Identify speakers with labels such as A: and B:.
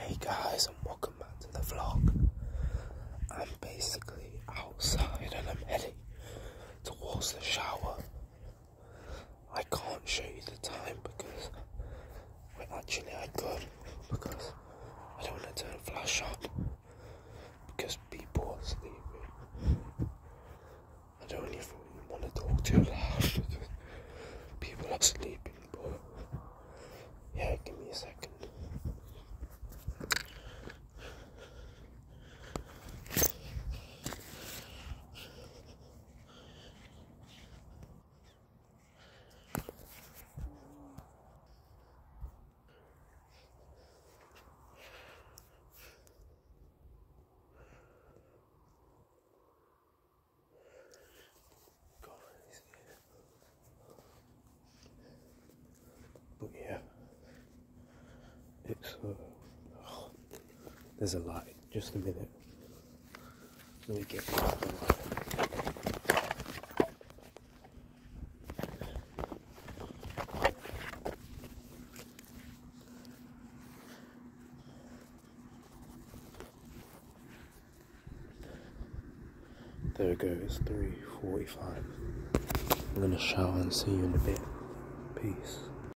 A: Hey guys, and welcome back to the vlog. I'm basically outside and I'm heading towards the shower. I can't show you the time because, well, actually I could, because I don't want to turn flash up because people are sleeping. I don't even want to talk too loud because people are sleeping, but yeah, give me a second. But yeah, it's there's a light. Just a minute. Let me get the light. There it goes, 3:45. I'm gonna shower and see you in a bit. Peace.